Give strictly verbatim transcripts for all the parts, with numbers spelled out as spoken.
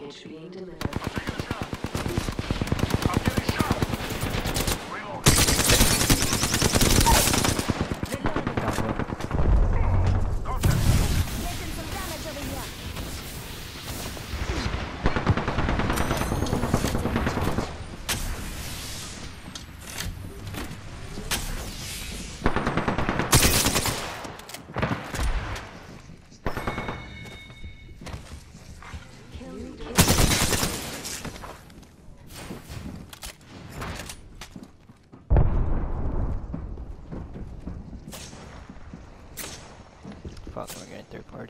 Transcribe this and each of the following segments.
package being delivered. I'm getting shot. Reload. Contact. Getting some damage over here. Fuck, we're getting third party.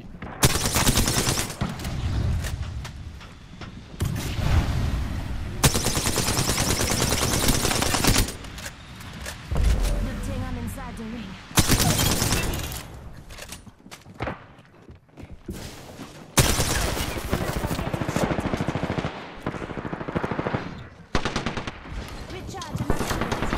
Good thing I'm inside the ring. Recharging my shields.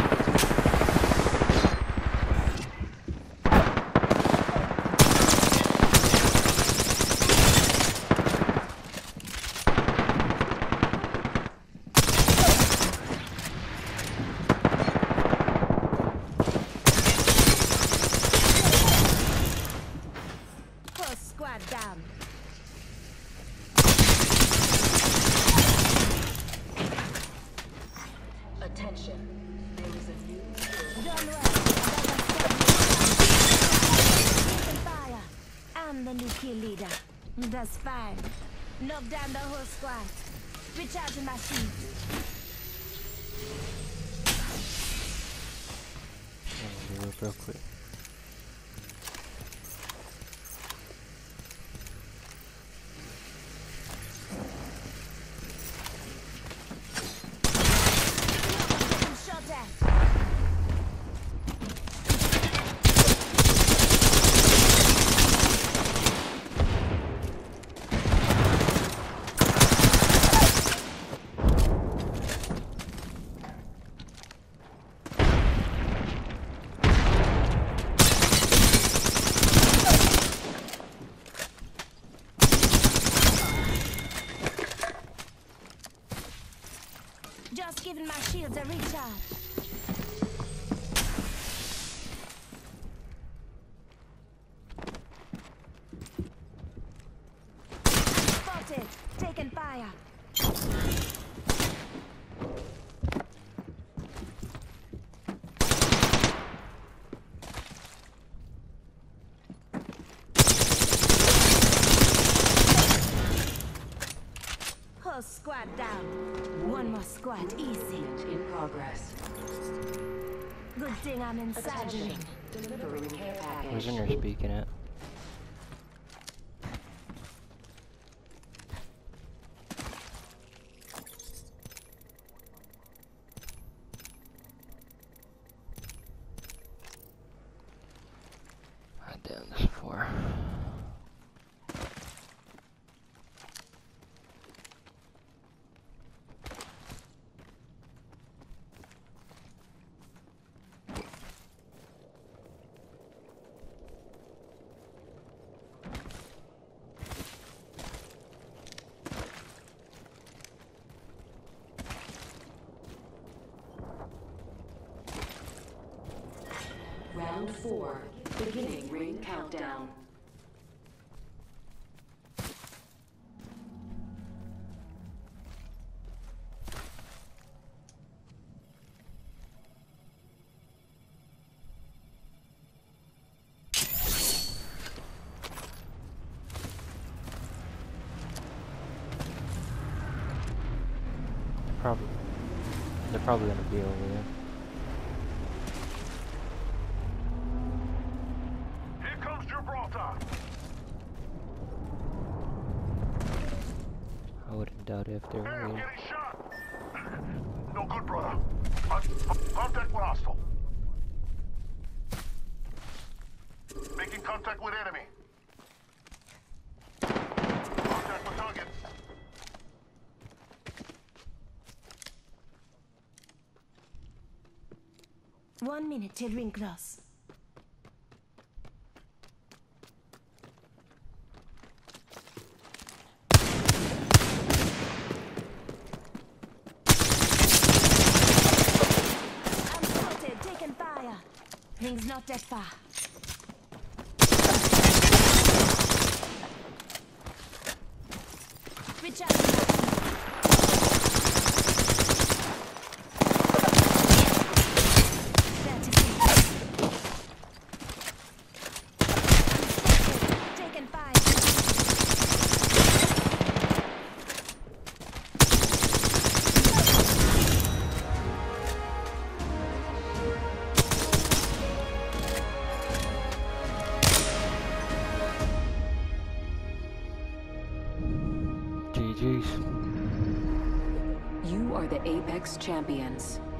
First squad down. Attention. There is a new Done well. Taking fire. I'm the new kill leader. That's fine. Knock down the whole squad. Recharging my shields. I'm gonna do it real quick. Getting shot at. Just giving my shields a recharge. Spotted. Taking fire. Whole squad down. One more squad, easy. in progress. Good thing I'm inside the Attention. ring. Delivering care package. Where's Inner speaking at? God damn, this four. Round four. Beginning ring countdown. Probably. They're probably gonna be over there. Here comes Gibraltar. I wouldn't doubt it if they're Hey, I'm over there. getting shot. No good, brother. Con- contact with hostile. Making contact with enemy. Contact with target. One minute till ring close. Ring's not that far. Recharging my thirty seconds. Taken fire. G G's. You are the Apex champions.